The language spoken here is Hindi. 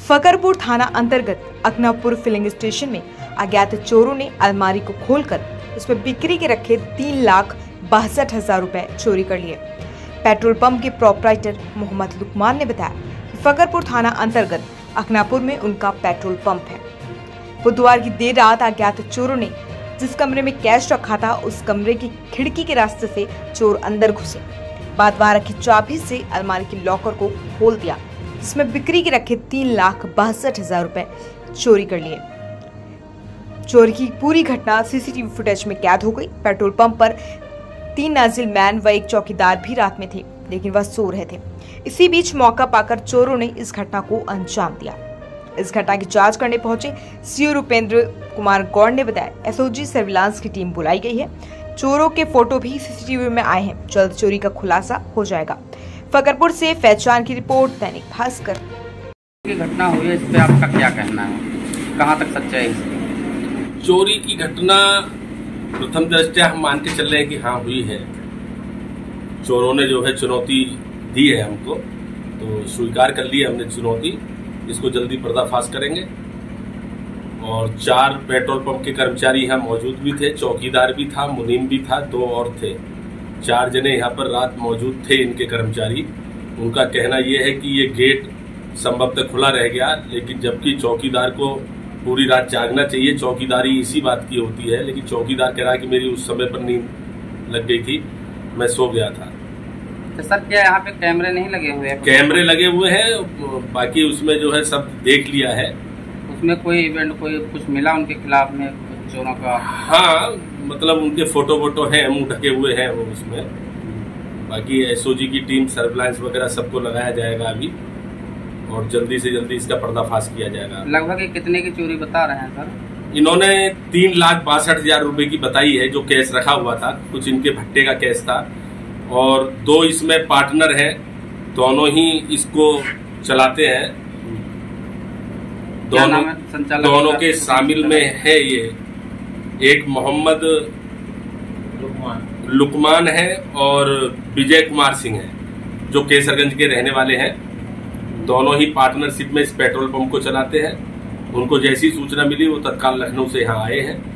फकरपुर थाना अंतर्गत अकनापुर फिलिंग स्टेशन में अज्ञात चोरों ने अलमारी को खोलकर उसमें बिक्री के रखे 3,62,000 रुपए चोरी कर लिए। पेट्रोल पंप के प्रोपराइटर मोहम्मद लुकमान ने बताया कि फकरपुर थाना अंतर्गत अकनापुर में उनका पेट्रोल पंप है। बुधवार की देर रात अज्ञात चोरों ने जिस कमरे में कैश रखा था उस कमरे की खिड़की के रास्ते से चोर अंदर घुसे। बाद वहां रखी चाबी से अलमारी के लॉकर को खोल दिया, जिसमें बिक्री के रखे 3,62,000 रुपए चोरी कर लिए। चोरी की पूरी घटना सीसीटीवी फुटेज में कैद हो गई। पेट्रोल पंप पर 3 नाजिल मैन व एक चौकीदार भी रात में थे, लेकिन वह सो रहे थे। इसी बीच मौका पाकर चोरों ने इस घटना को अंजाम दिया। इस घटना की जांच करने पहुंचे सीओ रुपेंद्र कुमार गौड़ ने बताया एसओजी सर्विलांस की टीम बुलाई गई है। चोरों के फोटो भी सीसीटीवी में आए हैं। जल्द चोरी का खुलासा हो जाएगा। फकरपुर से फैजान की रिपोर्ट, दैनिक भास्कर। की घटना हुई है, इस पे आपका क्या कहना है? कहां तक सच्चाई है? चोरी की घटना प्रथम दृष्टया हम मान के चल रहे हैं कि हाँ हुई है। चोरों ने जो है चुनौती दी है हमको, तो स्वीकार कर ली हमने चुनौती। इसको जल्दी पर्दाफाश करेंगे। और 4 पेट्रोल पंप के कर्मचारी यहाँ मौजूद भी थे, चौकीदार भी था, मुनीम भी था, 2 और थे। 4 जने यहाँ पर रात मौजूद थे इनके कर्मचारी। उनका कहना यह है कि ये गेट संभवतः खुला रह गया, लेकिन जबकि चौकीदार को पूरी रात जागना चाहिए, चौकीदारी इसी बात की होती है, लेकिन चौकीदार कह रहा कि मेरी उस समय पर नींद लग गई थी, मैं सो गया था। तो सर क्या यहाँ पे कैमरे नहीं लगे हुए हैं? कैमरे लगे हुए हैं, बाकी उसमें जो है सब देख लिया है। उसमें कोई इवेंट कोई कुछ मिला उनके खिलाफ में चोरों का? हाँ, मतलब उनके फोटो वोटो हैं, मुंह ढके हुए हैं वो उसमें। बाकी एसओजी की टीम सर्विलांस वगैरह सबको लगाया जाएगा अभी, और जल्दी से जल्दी इसका पर्दाफाश किया जाएगा। लगभग ये कितने की चोरी बता रहे हैं सर? इन्होंने 3,62,000 रुपए की बताई है, जो कैश रखा हुआ था। कुछ इनके भट्टे का कैश था, और 2 इसमें पार्टनर हैं, दोनों ही इसको चलाते हैं। दोनों के शामिल में है ये एक मोहम्मद लुकमान है और विजय कुमार सिंह है, जो केसरगंज के रहने वाले हैं। दोनों ही पार्टनरशिप में इस पेट्रोल पंप को चलाते हैं। उनको जैसी सूचना मिली वो तत्काल लखनऊ से यहाँ आए हैं।